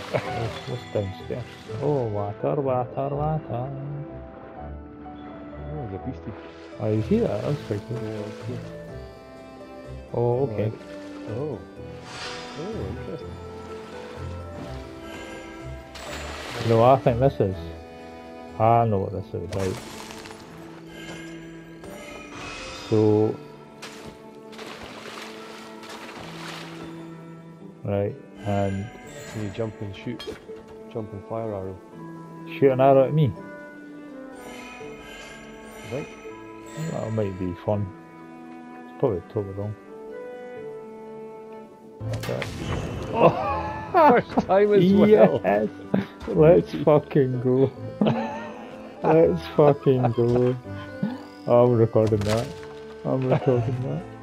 What's downstairs? Oh, water, water, water. Oh, there's a beastie. Oh, you see that? That's quite cool. Yeah, that's cool. Oh, okay. Oh. Oh, interesting. You know what I think this is? I know what this is, right? So... Right, and... Can you jump and shoot? Jump and fire arrow. shoot an arrow at me? Right? That might be fun. It's probably totally wrong. Oh! First time as well! Yes! Let's fucking go. Let's fucking go. I'm recording that. I'm recording that.